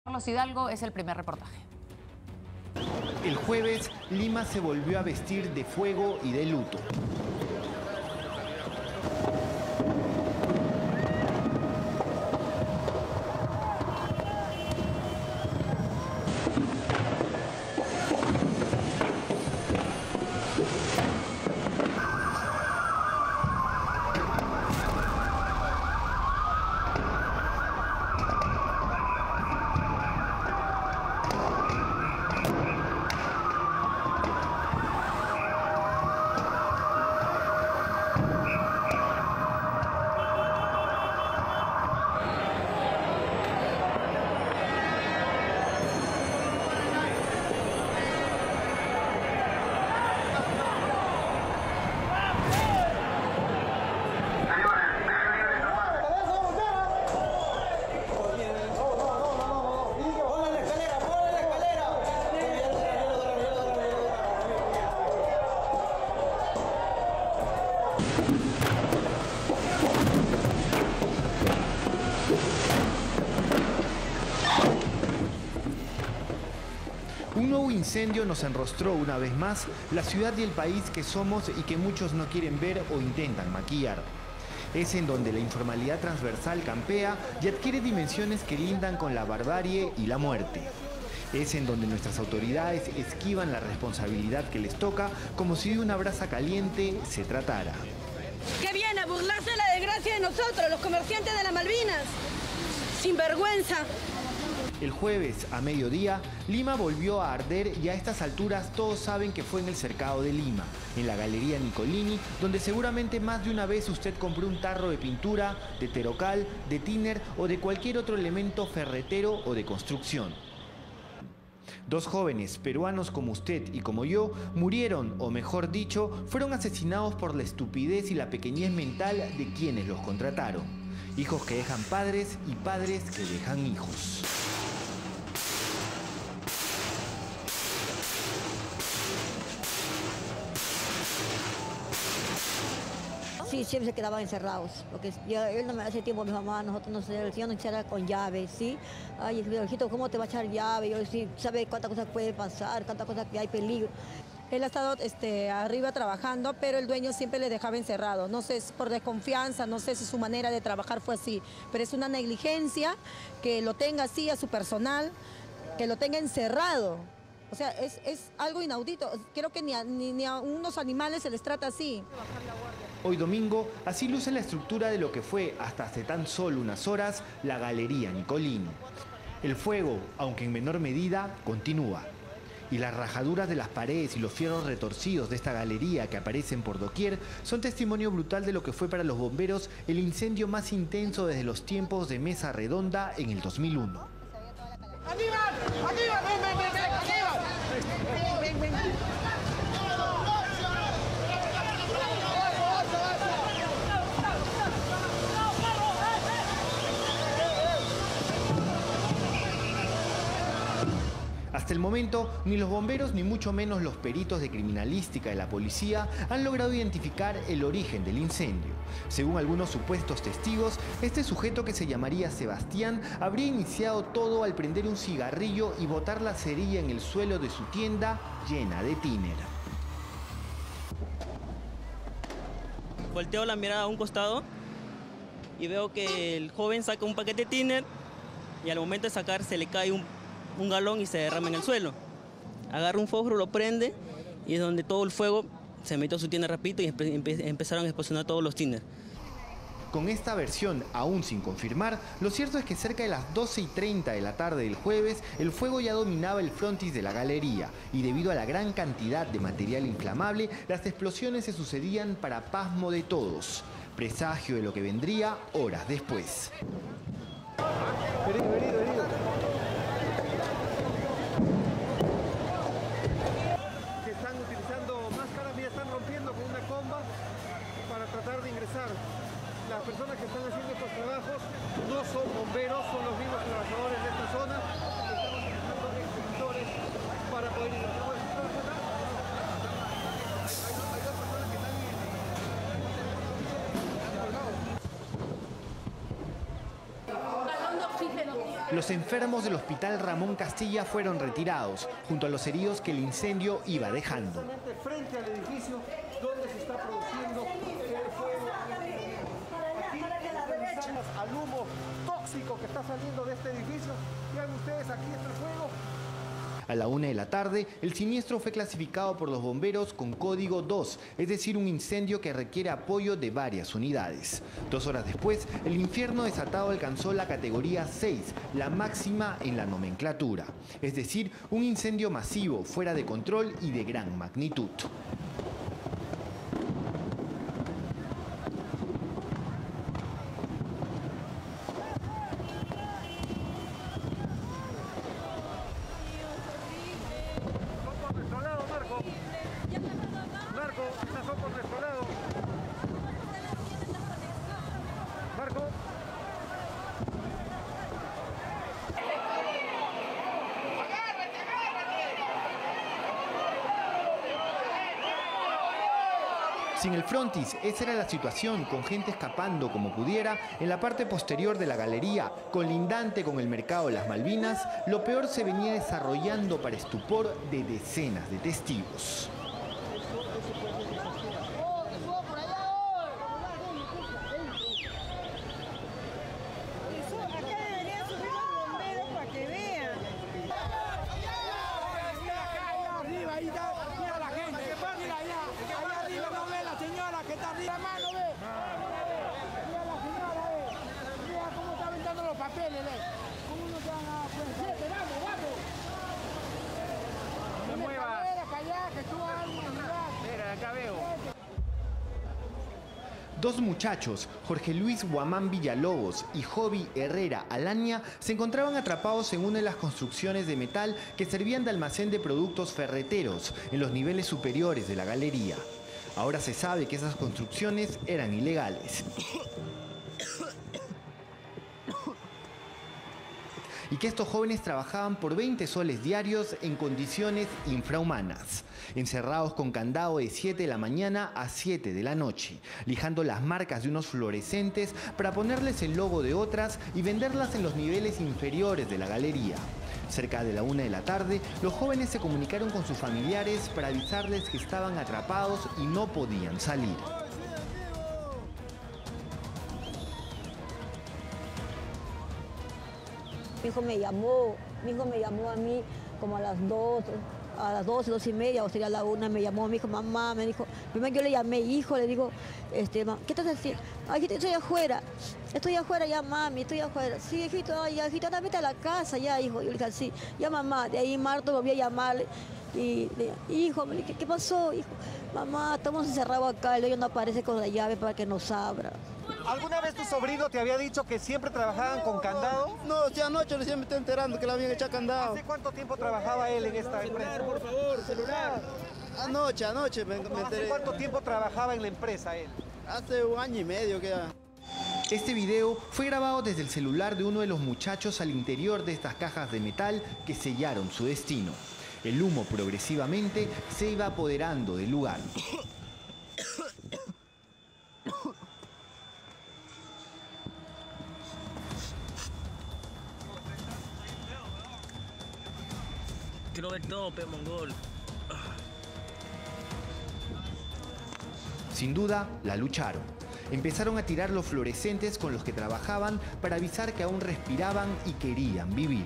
Carlos Hidalgo es el primer reportaje. El jueves, Lima se volvió a vestir de fuego y de luto. Un nuevo incendio nos enrostró una vez más la ciudad y el país que somos y que muchos no quieren ver o intentan maquillar. Es en donde la informalidad transversal campea y adquiere dimensiones que lindan con la barbarie y la muerte. Es en donde nuestras autoridades esquivan la responsabilidad que les toca como si de una brasa caliente se tratara. Que viene a burlarse de la desgracia de nosotros, los comerciantes de las Malvinas. Sin vergüenza. El jueves, a mediodía, Lima volvió a arder y a estas alturas todos saben que fue en el Cercado de Lima, en la Galería Nicolini, donde seguramente más de una vez usted compró un tarro de pintura, de terocal, de tiner o de cualquier otro elemento ferretero o de construcción. Dos jóvenes peruanos como usted y como yo murieron, o mejor dicho, fueron asesinados por la estupidez y la pequeñez mental de quienes los contrataron. Hijos que dejan padres y padres que dejan hijos. Sí, siempre se quedaban encerrados, porque él no me hace tiempo, mi mamá, nosotros no sé, el señor nos echara con llave, ¿sí? Ay, hijito, ¿cómo te va a echar llave? Yo sí, sabe cuántas cosas puede pasar, cuántas cosas que hay peligro. Él ha estado arriba trabajando, pero el dueño siempre le dejaba encerrado. No sé, es por desconfianza, no sé si su manera de trabajar fue así, pero es una negligencia que lo tenga así a su personal, que lo tenga encerrado. O sea, es algo inaudito. Creo que ni a unos animales se les trata así. Hoy domingo, así luce la estructura de lo que fue, hasta hace tan solo unas horas, la Galería Nicolini. El fuego, aunque en menor medida, continúa. Y las rajaduras de las paredes y los fierros retorcidos de esta galería que aparecen por doquier son testimonio brutal de lo que fue para los bomberos el incendio más intenso desde los tiempos de Mesa Redonda en el 2001. ¡Aníbal! ¡Aníbal! ¡Ven, ven, ven! ¡Aníbal! ¡Ven, ven, ven! Hasta el momento, ni los bomberos ni mucho menos los peritos de criminalística de la policía han logrado identificar el origen del incendio. Según algunos supuestos testigos, este sujeto que se llamaría Sebastián habría iniciado todo al prender un cigarrillo y botar la cerilla en el suelo de su tienda llena de tiner. Volteo la mirada a un costado y veo que el joven saca un paquete de tiner y al momento de sacar se le cae un galón y se derrama en el suelo. Agarra un fósforo, lo prende y es donde todo el fuego se metió a su tienda rapidito y empezaron a explosionar todos los tiners. Con esta versión aún sin confirmar, lo cierto es que cerca de las 12:30 de la tarde del jueves, el fuego ya dominaba el frontis de la galería y debido a la gran cantidad de material inflamable, las explosiones se sucedían para pasmo de todos, presagio de lo que vendría horas después. Venido. Que están utilizando máscaras y están rompiendo con una comba para tratar de ingresar. Las personas que están haciendo estos trabajos no son bomberos, son los mismos trabajadores de esta zona. Estamos utilizando extintores para poder ingresar. Los Los enfermos del Hospital Ramón Castilla fueron retirados, junto a los heridos que el incendio iba dejando. Frente al edificio donde se está produciendo el fuego. Aquí revisamos al humo tóxico que está saliendo de este edificio. Vean ustedes, aquí está el fuego. A la 1 de la tarde, el siniestro fue clasificado por los bomberos con código 2, es decir, un incendio que requiere apoyo de varias unidades. 2 horas después, el infierno desatado alcanzó la categoría 6, la máxima en la nomenclatura. Es decir, un incendio masivo, fuera de control y de gran magnitud. Sin el frontis, esa era la situación, con gente escapando como pudiera en la parte posterior de la galería, colindante con el mercado de las Malvinas. Lo peor se venía desarrollando para estupor de decenas de testigos. Dos muchachos, Jorge Luis Guamán Villalobos y Jovi Herrera Alaña, se encontraban atrapados en una de las construcciones de metal que servían de almacén de productos ferreteros en los niveles superiores de la galería. Ahora se sabe que esas construcciones eran ilegales y que estos jóvenes trabajaban por 20 soles diarios en condiciones infrahumanas, encerrados con candado de 7 de la mañana a 7 de la noche, lijando las marcas de unos fluorescentes para ponerles el logo de otras y venderlas en los niveles inferiores de la galería. Cerca de la 1 de la tarde, los jóvenes se comunicaron con sus familiares para avisarles que estaban atrapados y no podían salir. Mi hijo me llamó a mí como a las 12, 2:30, o sería la 1, me llamó, me dijo, mamá, me dijo, primero yo le llamé, hijo, le digo, ¿qué estás haciendo? Ay, estoy afuera ya, mami, estoy afuera. Sí, hijito, ay, hijito, vete a la casa ya, hijo. Yo le dije, sí, ya, mamá. De ahí Marto volví a llamarle y le dije, hijo, me dije, ¿qué pasó, hijo? Mamá, estamos encerrados acá, el dueño no aparece con la llave para que nos abra. ¿Alguna vez tu sobrino te había dicho que siempre trabajaban con candado? No, si anoche recién me estoy enterando que le habían echado candado. ¿Hace cuánto tiempo trabajaba él en esta empresa? Por favor, celular. Anoche me enteré. ¿Hace cuánto tiempo trabajaba en la empresa él? Hace 1 año y medio que ya. Este video fue grabado desde el celular de uno de los muchachos al interior de estas cajas de metal que sellaron su destino. El humo progresivamente se iba apoderando del lugar. Quiero ver todo, pe mongol. Sin duda, la lucharon. Empezaron a tirar los fluorescentes con los que trabajaban para avisar que aún respiraban y querían vivir.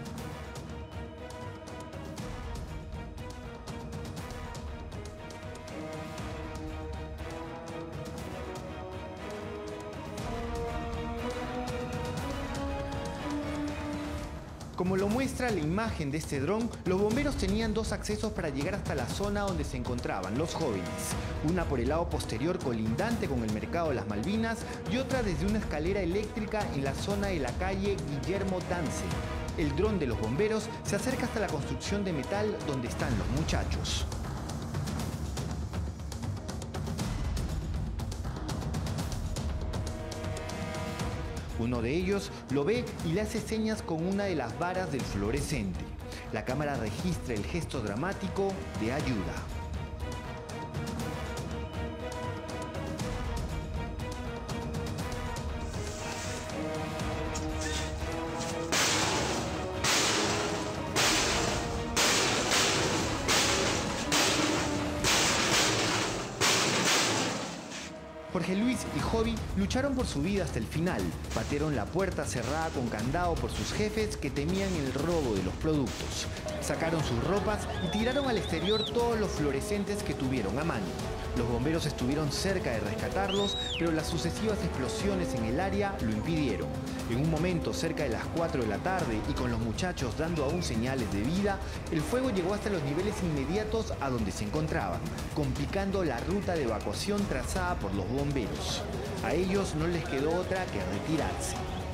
Como lo muestra la imagen de este dron, los bomberos tenían 2 accesos para llegar hasta la zona donde se encontraban los jóvenes. Una por el lado posterior colindante con el mercado de las Malvinas y otra desde una escalera eléctrica en la zona de la calle Guillermo Dance. El dron de los bomberos se acerca hasta la construcción de metal donde están los muchachos. Uno de ellos lo ve y le hace señas con una de las varas del fluorescente. La cámara registra el gesto dramático de ayuda. Jorge Luis y Jovi lucharon por su vida hasta el final. Patearon la puerta cerrada con candado por sus jefes que temían el robo de los productos. Sacaron sus ropas y tiraron al exterior todos los fluorescentes que tuvieron a mano. Los bomberos estuvieron cerca de rescatarlos, pero las sucesivas explosiones en el área lo impidieron. En un momento, cerca de las 4 de la tarde y con los muchachos dando aún señales de vida, el fuego llegó hasta los niveles inmediatos a donde se encontraban, complicando la ruta de evacuación trazada por los bomberos. A ellos no les quedó otra que retirarse.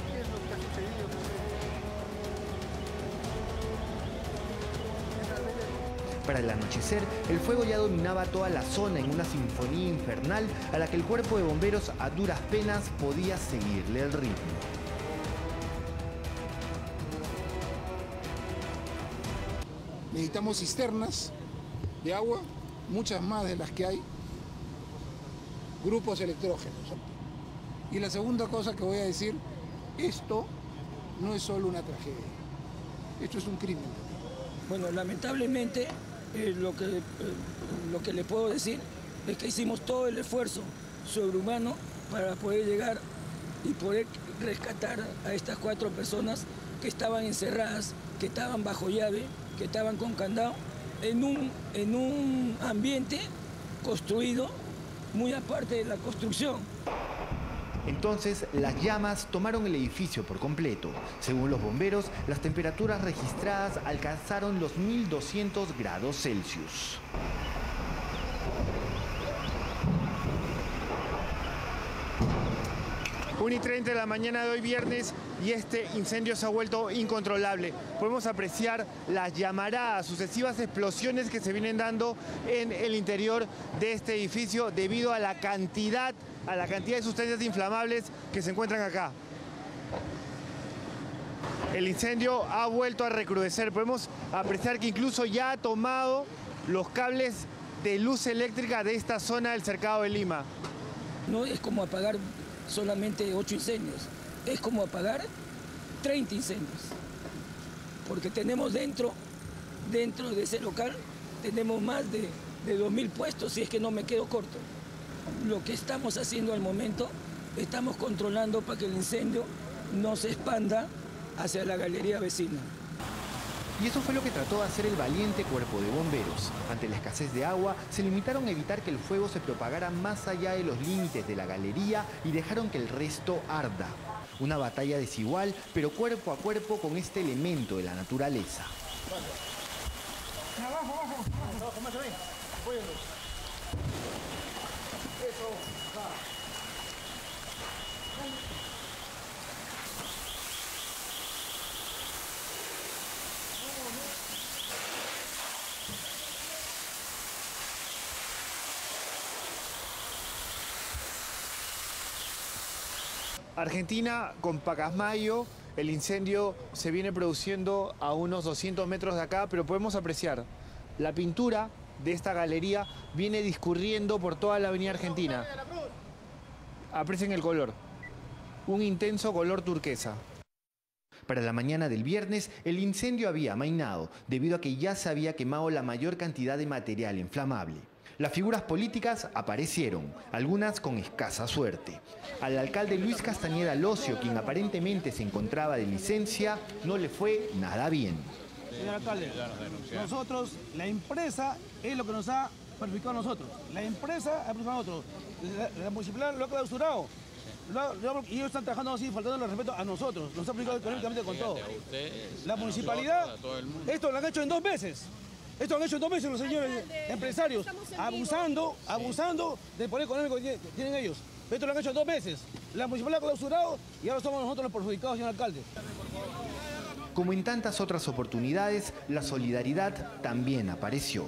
Para el anochecer, el fuego ya dominaba toda la zona en una sinfonía infernal a la que el cuerpo de bomberos a duras penas podía seguirle el ritmo. Necesitamos cisternas de agua, muchas más de las que hay, grupos electrógenos. Y la segunda cosa que voy a decir, esto no es solo una tragedia, esto es un crimen. Bueno, lamentablemente lo que le puedo decir es que hicimos todo el esfuerzo sobrehumano para poder llegar y poder rescatar a estas 4 personas que estaban encerradas, que estaban bajo llave, que estaban con candado, en un ambiente construido muy aparte de la construcción. Entonces, las llamas tomaron el edificio por completo. Según los bomberos, las temperaturas registradas alcanzaron los 1200 grados Celsius. Una y 30 de la mañana de hoy viernes y este incendio se ha vuelto incontrolable. Podemos apreciar las llamaradas, sucesivas explosiones que se vienen dando en el interior de este edificio debido a la cantidad de sustancias inflamables que se encuentran acá. El incendio ha vuelto a recrudecer. Podemos apreciar que incluso ya ha tomado los cables de luz eléctrica de esta zona del cercado de Lima. No es como apagar solamente 8 incendios, es como apagar 30 incendios. Porque tenemos dentro de ese local, tenemos más de 2000 puestos, si es que no me quedo corto. Lo que estamos haciendo al momento, estamos controlando para que el incendio no se expanda hacia la galería vecina. Y eso fue lo que trató de hacer el valiente cuerpo de bomberos. Ante la escasez de agua, se limitaron a evitar que el fuego se propagara más allá de los límites de la galería y dejaron que el resto arda. Una batalla desigual, pero cuerpo a cuerpo con este elemento de la naturaleza. Abajo, más bien. Apóyenlos. Eso, va. Argentina con Pacasmayo, el incendio se viene produciendo a unos 200 metros de acá, pero podemos apreciar la pintura de esta galería viene discurriendo por toda la avenida Argentina. Aprecien el color, un intenso color turquesa. Para la mañana del viernes, el incendio había amainado, debido a que ya se había quemado la mayor cantidad de material inflamable. Las figuras políticas aparecieron, algunas con escasa suerte. Al alcalde Luis Castañeda Locio, quien aparentemente se encontraba de licencia, no le fue nada bien. Señor alcalde, nosotros, la empresa es lo que nos ha perjudicado a nosotros. La empresa ha perjudicado a nosotros. La municipalidad lo ha clausurado. Y ellos están trabajando así, faltando el respeto a nosotros. Nos ha perjudicado económicamente con todo. La municipalidad, esto lo han hecho en 2 meses. Esto lo han hecho en 2 meses los señores empresarios, abusando del poder económico que tienen ellos. Esto lo han hecho en 2 meses. La municipalidad ha clausurado y ahora somos nosotros los perjudicados, señor alcalde. Como en tantas otras oportunidades, la solidaridad también apareció.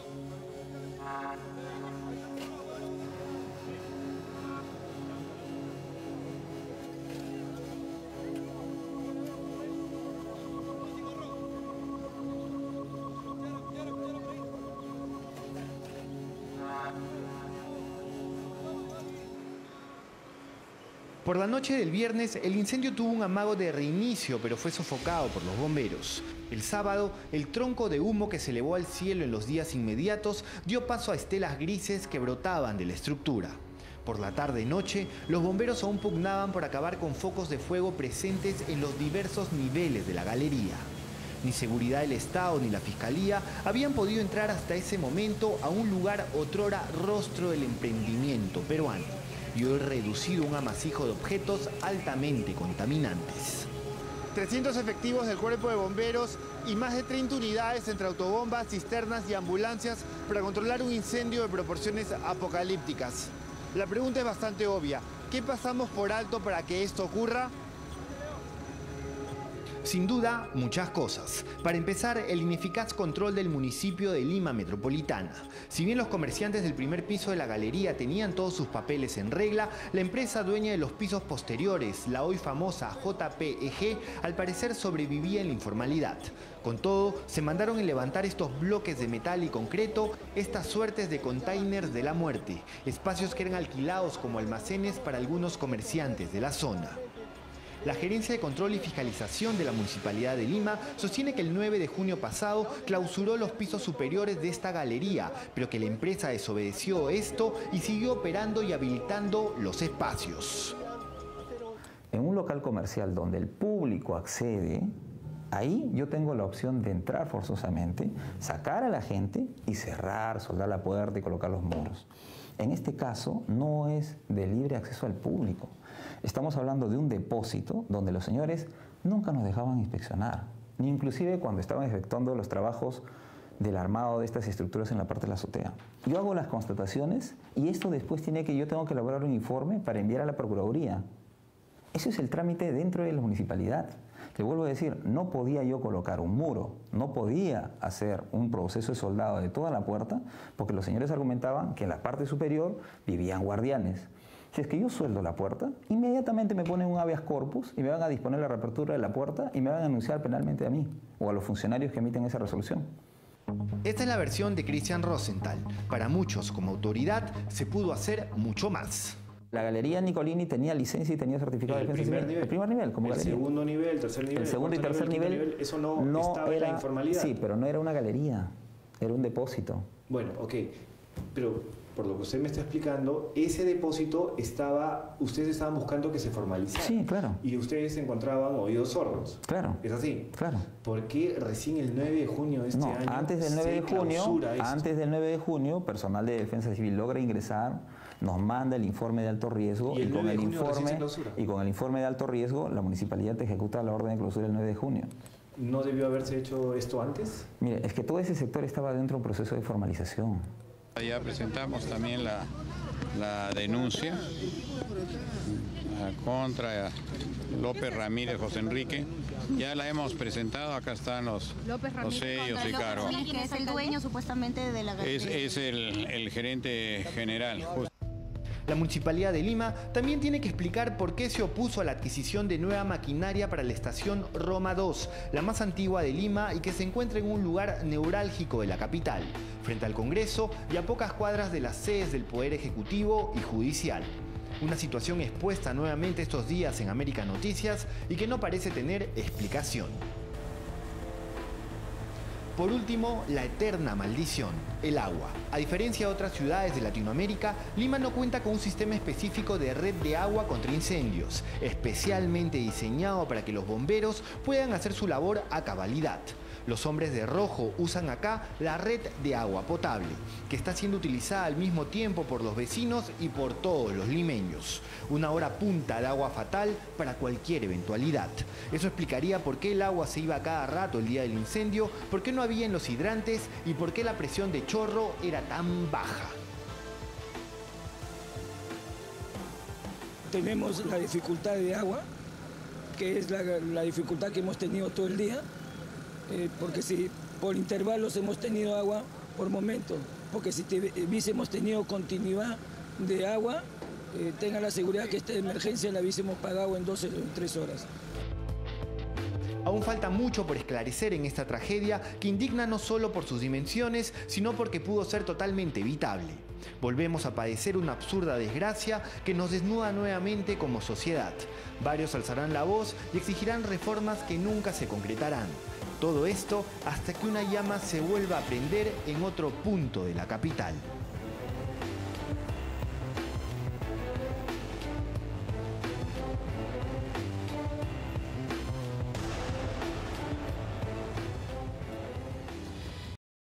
Por la noche del viernes, el incendio tuvo un amago de reinicio, pero fue sofocado por los bomberos. El sábado, el tronco de humo que se elevó al cielo en los días inmediatos dio paso a estelas grises que brotaban de la estructura. Por la tarde-noche, los bomberos aún pugnaban por acabar con focos de fuego presentes en los diversos niveles de la galería. Ni Seguridad del Estado ni la Fiscalía habían podido entrar hasta ese momento a un lugar otrora rostro del emprendimiento peruano y hoy reducido a un amasijo de objetos altamente contaminantes. 300 efectivos del Cuerpo de Bomberos y más de 30 unidades entre autobombas, cisternas y ambulancias para controlar un incendio de proporciones apocalípticas. La pregunta es bastante obvia. ¿Qué pasamos por alto para que esto ocurra? Sin duda, muchas cosas. Para empezar, el ineficaz control del municipio de Lima Metropolitana. Si bien los comerciantes del primer piso de la galería tenían todos sus papeles en regla, la empresa dueña de los pisos posteriores, la hoy famosa JPEG, al parecer sobrevivía en la informalidad. Con todo, se mandaron en levantar estos bloques de metal y concreto, estas suertes de containers de la muerte, espacios que eran alquilados como almacenes para algunos comerciantes de la zona. La Gerencia de Control y Fiscalización de la Municipalidad de Lima sostiene que el 9 de junio pasado clausuró los pisos superiores de esta galería, pero que la empresa desobedeció esto y siguió operando y habilitando los espacios. En un local comercial donde el público accede, ahí yo tengo la opción de entrar forzosamente, sacar a la gente y cerrar, soldar la puerta y colocar los muros. En este caso no es de libre acceso al público. Estamos hablando de un depósito donde los señores nunca nos dejaban inspeccionar, ni inclusive cuando estaban efectuando los trabajos del armado de estas estructuras en la parte de la azotea. Yo hago las constataciones y esto después yo tengo que elaborar un informe para enviar a la Procuraduría. Ese es el trámite dentro de la municipalidad. Le vuelvo a decir, no podía yo colocar un muro, no podía hacer un proceso de soldado de toda la puerta, porque los señores argumentaban que en la parte superior vivían guardianes. Si es que yo sueldo la puerta, inmediatamente me ponen un habeas corpus y me van a disponer la reapertura de la puerta y me van a denunciar penalmente a mí o a los funcionarios que emiten esa resolución. Esta es la versión de Christian Rosenthal. Para muchos, como autoridad, se pudo hacer mucho más. La Galería Nicolini tenía licencia y tenía certificado de defensa civil. El primer nivel, como galería. El segundo nivel, tercer nivel. El segundo y tercer nivel, eso no estaba en la informalidad. Sí, pero no era una galería, era un depósito. Bueno, ok, pero por lo que usted me está explicando, ese depósito ustedes estaban buscando que se formalizara. Sí, claro. Y ustedes encontraban oídos sordos. Claro. ¿Es así? Claro. ¿Por qué recién el 9 de junio de este año antes del 9 de junio, personal de defensa civil logra ingresar, nos manda el informe de alto riesgo y con el informe de alto riesgo la municipalidad ejecuta la orden de clausura el 9 de junio. ¿No debió haberse hecho esto antes? Mire, es que todo ese sector estaba dentro de un proceso de formalización. Ya presentamos también la denuncia contra López Ramírez José Enrique. Ya la hemos presentado, acá están los sellos y cargos. ¿Que es el dueño supuestamente de la galería? Es el gerente general. La Municipalidad de Lima también tiene que explicar por qué se opuso a la adquisición de nueva maquinaria para la estación Roma 2, la más antigua de Lima y que se encuentra en un lugar neurálgico de la capital, frente al Congreso y a pocas cuadras de las sedes del Poder Ejecutivo y Judicial. Una situación expuesta nuevamente estos días en América Noticias y que no parece tener explicación. Por último, la eterna maldición, el agua. A diferencia de otras ciudades de Latinoamérica, Lima no cuenta con un sistema específico de red de agua contra incendios, especialmente diseñado para que los bomberos puedan hacer su labor a cabalidad. Los hombres de rojo usan acá la red de agua potable, que está siendo utilizada al mismo tiempo por los vecinos y por todos los limeños. Una hora punta de agua fatal para cualquier eventualidad. Eso explicaría por qué el agua se iba cada rato el día del incendio, por qué no había en los hidrantes y por qué la presión de chorro era tan baja. Tenemos la dificultad de agua, que es la dificultad que hemos tenido todo el día. Porque si por intervalos hemos tenido agua por momento, porque si hubiésemos tenido continuidad de agua, tenga la seguridad que esta emergencia la hubiésemos pagado en 12 o 3 horas. Aún falta mucho por esclarecer en esta tragedia que indigna no solo por sus dimensiones, sino porque pudo ser totalmente evitable. Volvemos a padecer una absurda desgracia que nos desnuda nuevamente como sociedad. Varios alzarán la voz y exigirán reformas que nunca se concretarán. Todo esto hasta que una llama se vuelva a prender en otro punto de la capital.